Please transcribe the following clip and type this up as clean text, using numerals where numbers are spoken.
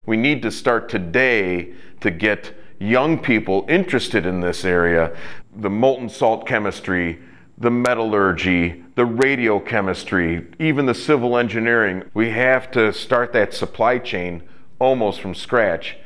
We need to start today to get young people interested in this area. The molten salt chemistry, the metallurgy, the radiochemistry, even the civil engineering. We have to start that supply chain almost from scratch